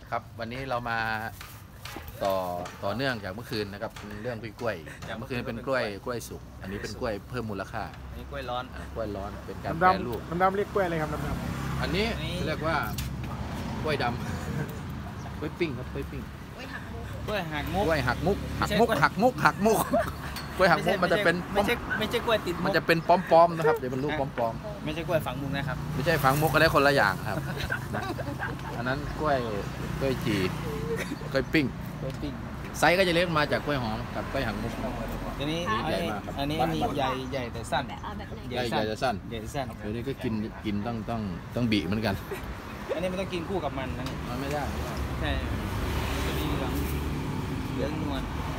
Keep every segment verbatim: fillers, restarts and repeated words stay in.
ครับวันนี้เรามาต่อต่อเนื่องจากเมื่อคืนนะครับเรื่องกล้วยเมื่อคืนเป็นกล้วยกล้วยสุกอันนี้เป็นกล้วยเพิ่มมูลค่าอันนี้กล้วยร้อนกล้วยร้อนเป็นการแปรรูปดำดำเรียกกล้วยอะไรครับดำดำอันนี้เรียกว่ากล้วยดำกล้วยปิ้งครับกล้วยปิ้งกล้วยหักมุกกล้วยหักมุกกล้วยหักมุกหักมุกหักมุกหักมุกกล้วยหักมุกมันจะเป็นไม่ใช่ไม่ใช่กล้วยติดมันจะเป็นป้อมๆนะครับเดี๋ยวเป็นลูกป้อมๆไม่ใช่กล้วยฝังมุกนะครับไม่ใช่ฝังมุกก็ได้คนละอย่างครับอันนั้นกล้วยกล้วยจีกล้วยปิ้งกล้วยปิ้งไซส์ก็จะเล็กมาจากกล้วยหอมกับกล้วยหักมุกอันนี้ใหญ่มากอันนี้อันนี้ใหญ่ใหญ่แต่สั้นใหญ่ใหญ่แต่สั้นใหญ่สั้นเดี๋ยวนี้ก็กินกินต้องต้องต้องบีเหมือนกันอันนี้มันต้องกินคู่กับมันนะมันไม่ได้ใช่จะมีเหลืองเหลืองนวล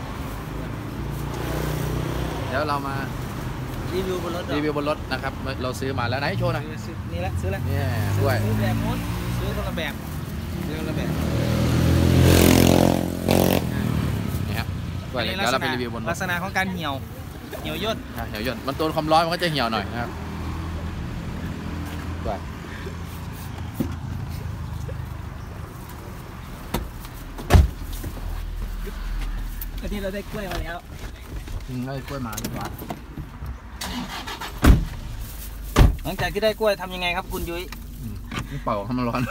เดี๋ยวเรามารีวิวบนรถรีวิวบนรถนะครับเราซื้อมาแล้วไหนโชว์หน่อยนี่ละซื้อแล้วนี่ด้วยซื้อแบบนู้นซื้อคนละแบบซื้อคนละแบบนี่ครับด้วยเดี๋ยวเราไปรีวิวบนรถลักษณะของการเหี่ยวเหี่ยวย่นเหี่ยวย่นมันโดนความร้อนมันก็จะเหี่ยวหน่อยนะครับด้วยอันนี้เราได้กล้วยมาแล้วได้กล้วยมาดีกว่าหลังจากที่ได้กล้วยทำยังไงครับคุณยุ้ยเป่าให้มันร้อน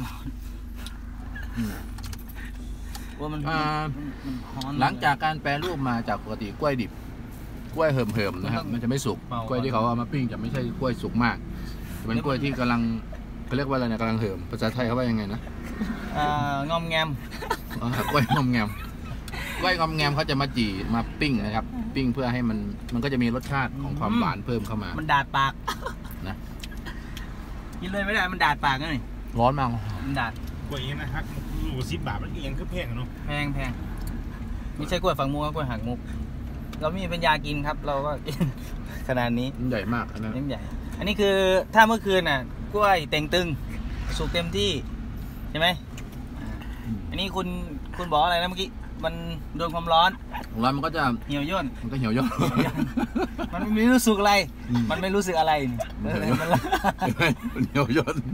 ว่ามันหลังจากการแปรรูปมาจากปกติกล้วยดิบกล้วยเหิมๆนะครับมันจะไม่สุกกล้วยที่เขาเอามาปิ้งจะไม่ใช่กล้วยสุกมากจะเป็นกล้วยที่กำลังเขาเรียกว่าอะไรนะกำลังเหิมภาษาไทยเขาว่ายังไงนะงอมแงมกล้วยงอมแงมกล้วยงอมแงมเขาจะมาจี่มาปิ้งนะครับปิ้งเพื่อให้มันมันก็จะมีรสชาติของความหวานเพิ่มเข้ามามันดาดปากนะกินเลยไม่ได้มันดาดปากนี่ร้อนมากมันดาดกล้วยนี้นะครับหลูสิบบาทมันยังคือแพงเนาะแพงแพงไม่ใช่กล้วยฝังมุกกล้วยหักมุกเราไม่มีปัญญากินครับเราก็กินขนาดนี้ใหญ่มากนะใหญ่อันนี้คือถ้าเมื่อคืนน่ะกล้วยเต่งตึงสุกเต็มที่ใช่ไหมอันนี้คุณคุณบอกอะไรนะเมื่อกี้มันโดนความร้อนร้อนมันก็จะเหี่ยวย่นมันก็เหี่ยวย่นมันไม่รู้สึกอะไรมันไม่รู้สึกอะไรมันเหี่ยวย่น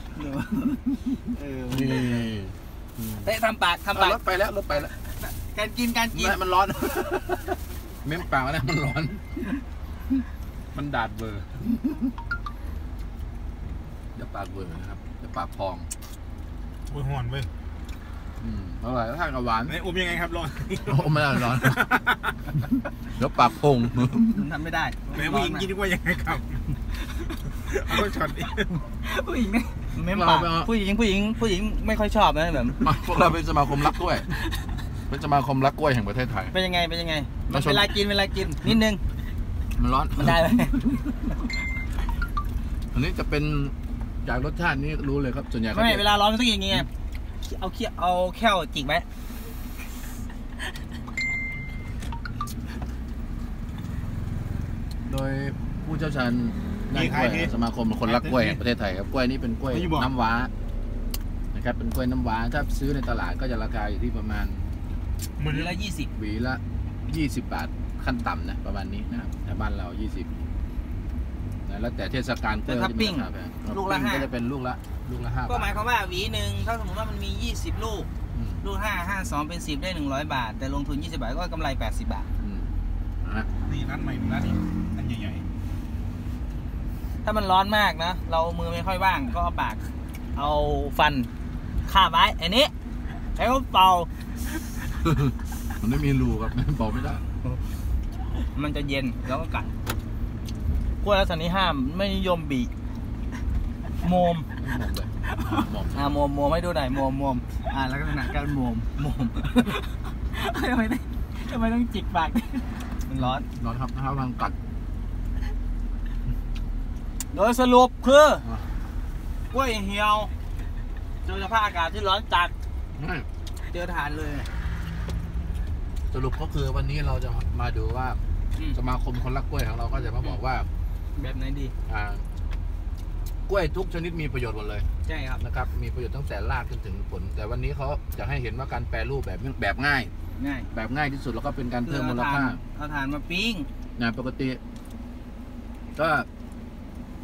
เตะทำปากทำปากรถไปแล้วรถไปแล้วการกินการกินมันร้อนเม้มปากแล้วมันร้อนมันดาดเบอร์เดี๋ยวปากเบอร์นะครับเดี๋ยวปากพองโอ้ยห่อนเว้ยอืมอร่อยถ้ากับหวานไอ้อมยังไงครับร้อนอมไม่ได้ร้อนเดี๋ยวปากพงทำไม่ได้แม่ผู้หญิงกินว่ายังไงครับเอาช็อตผู้หญิงไม่ปากผู้หญิงผู้หญิงผู้หญิงไม่ค่อยชอบนะแบบพวกเราเป็นสมาคมรักกล้วยเป็นสมาคมรักกล้วยแห่งประเทศไทยเป็นยังไงเป็นยังไงเวลากินเวลากินนิดนึงมันร้อนมันได้ไหมอันนี้จะเป็นจากรสชาตินี้รู้เลยครับส่วนใหญ่ไม่เวลาร้อนมันต้องอย่างงี้เอาเขี้ยวเอาแค่วจิกไหมโดยผู้เชี่ยวชาญด้านกล้วยสมาคมคนรักกล้วยแห่งประเทศไทยครับกล้วยนี้เป็นกล้วยน้ำว้านะครับเป็นกล้วยน้ำว้าถ้าซื้อในตลาดก็จะราคาอยู่ที่ประมาณหวีละยี่สิบหวีละยี่สิบบาทขั้นต่ำนะประมาณนี้นะครับแต่บ้านเรายี่สิบแล้วแต่เทศกาลกล้วยจะเป็นราคาแพงลูกละห้าก็จะเป็นลูกละลูกละห้าก็หมายความว่าหวีหนึ่งถ้าสมมติว่ามันมียี่สิบลูกลูกห้าห้าสองเป็นสิบได้หนึ่งร้อยบาทแต่ลงทุนยี่สิบบาทก็กำไรแปดสิบบาทนี่ร้านใหม่ร้านนี้อันใหญ่ๆถ้ามันร้อนมากนะเรามือไม่ค่อยว่างก็เอาปากเอาฟันคาบไว้อันนี้ใช้เป่ามันไม่มีรูครับเป่าไม่ได้มันจะเย็นแล้วก็กัดกล้วยลักษณะนี้ห้ามไม่นิยมบีโมมอ่าโมมโมมให้ดูหน่อยโมมโมมอ่าลักษณะการโมมโมมทำไมต้องทำไมต้องจิกปากมันร้อนร้อนครับถ้าทางกัดโดยสรุปคือกล้วยเหี่ยวเจอสภาพอากาศที่ร้อนจัดเจอทานเลยสรุปก็คือวันนี้เราจะมาดูว่าสมาคมคนรักกล้วยของเราก็จะมาบอกว่าแบบไหนดีอ่ากล้วยทุกชนิดมีประโยชน์หมดเลยใช่ครับนะครับมีประโยชน์ตั้งแต่รากจนถึงผลแต่วันนี้เขาจะให้เห็นว่าการแปรรูปแบบแบบง่ายง่ายแบบง่ายที่สุดแล้วก็เป็นการเพิ่มมูลค่าเอาถ่านมาปิ้งนะปกติก็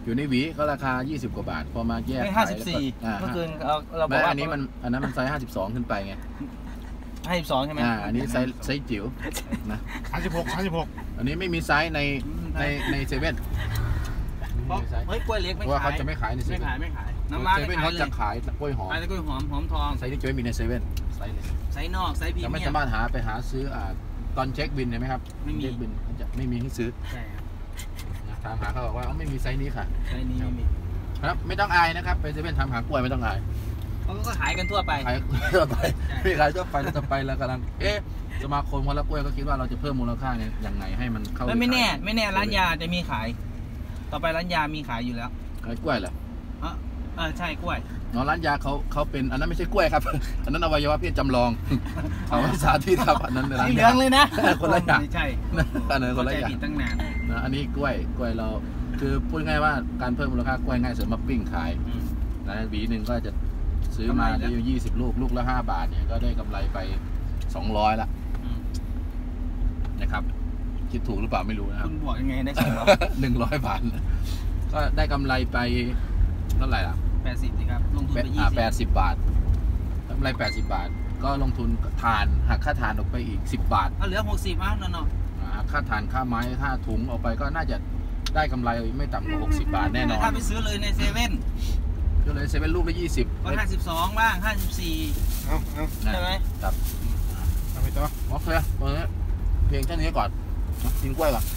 อยู่ในหวีก็ราคายี่สิบกว่าบาทพอมาแยกห้าสิบสี่อ่าเมื่อคืนเราเราบอแม้กว่าอันนี้มันอันนั้นมันไซส์ห้าสิบสองขึ้นไปไงห้าสิบสองใช่ไหมอ่าอันนี้ไซส์ไซส์จิ๋วนะสามสิบหกสามสิบหกอันนี้ไม่มีไซส์ในในในเซเว่นเพราะเฮ้ยกล้วยเล็กเพไม่ราะว่าขาเขายจะไม่ขายในเซไม่เว่นขายไม่ขายน้ำมันเซเว่นเขาจะขายกล้วยหอมขายแต่กล้วยหอมหอมทองไซส์ที่จะไม่มีในเซเว่นไซส์เลยไซส์นอกไซส์พรีจะไม่เมียสาม มารถหาไปหาซื้ออ่าตอนเช็คบินเห็นไหมครับไม่มีเช็คบินเขาจะไม่มีให้ซื้อใช่ครับนะถามหาเขาบอกว่าอ๋อไม่มีไซส์นี้ค่ะไซส์นี้ไม่มีครับไม่ต้องอายนะครับไปเซเว่นทำหากล้วยไม่ต้องอายเขาก็ขายกันทั่วไปขายทั่วไปไม่ขายทั่วไปเราจะไปแล้วกำลังเอ๊ะสมาคมคนละกล้วยก็คิดว่าเราจะเพิ่มมูลค่าเนี่ยยังไงให้มันเข้าแล้วไม่แน่ขายไม่แน่ร้านยาจะมีขาย ต่อไปร้านยามีขายอยู่แล้วขายกล้วยเหรอเออเออใช่กล้วยอ๋อร้านยาเขาเขาเป็นอันนั้นไม่ใช่กล้วยครับ อันนั้นอวัยวะเพศจำลอง เอาไว้สาธิตครับอันนั้นเป็นร้านสีเหลืยาองเลยนะคนละอย่างไม่ใช่อันนั้นคเข้านละใจอย่างผิดตั้งนานนะอันนี้กล้วยกล้วยเราคือพูดง่ายว่าการเพิ่มมูลค่ากล้วยง่ายเสริมมาปิ้งขายอืมนะหวีหนึ่งก็จะซื้อมากำไรแล้วได้อยู่ยี่สิบลูกลูกละห้าบาทเนี่ยก็ได้กำไรไปสองร้อยละอืมนะครับคิดถูกหรือเปล่าไม่รู้นะครับคุณบวกยังไงได้สองร้อยหนึ่งร้อยบาทก็ได้กำไรไปเท่าไหร่ล่ะแปดสิบสิครับลงทุนไปยี่อ่าสิบแปดสิบบาทกำไรแปดสิบบาท ก็ลงทุนทานหักค่าทานออกไปอีกสิบบาทเอาเหลือหกสิบอ่ะนั่นเนาะอ่าหักค่าทานค่าไม้ค่าถุงออกไปก็น่าจะได้กำไรไม่ต่ำกว่าหกสิบบาทแน่นอนถ้าไปซื้อเลยในเซเว่นก็เลยเซเว่นลูกละยี่สิบก็ห้าสิบสองบ้างห้าสิบสี่เอาเอาใช่ไหมครับเอาไปต่อโอเคตอนนี้เพียงแค่นี้ก่อนกินกล้วยก่อน